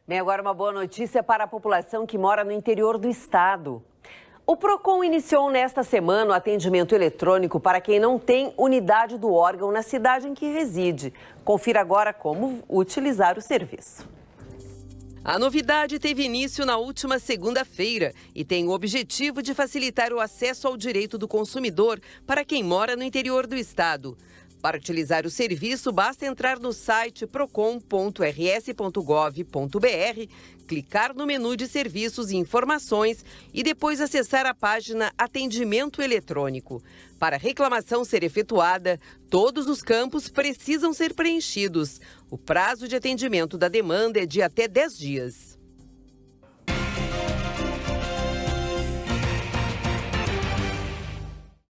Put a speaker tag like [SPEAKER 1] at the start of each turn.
[SPEAKER 1] Bem, agora uma boa notícia para a população que mora no interior do estado. O PROCON iniciou nesta semana o atendimento eletrônico para quem não tem unidade do órgão na cidade em que reside. Confira agora como utilizar o serviço.
[SPEAKER 2] A novidade teve início na última segunda-feira e tem o objetivo de facilitar o acesso ao direito do consumidor para quem mora no interior do estado. Para utilizar o serviço, basta entrar no site procon.rs.gov.br, clicar no menu de serviços e informações e depois acessar a página Atendimento Eletrônico. Para a reclamação ser efetuada, todos os campos precisam ser preenchidos. O prazo de atendimento da demanda é de até 10 dias.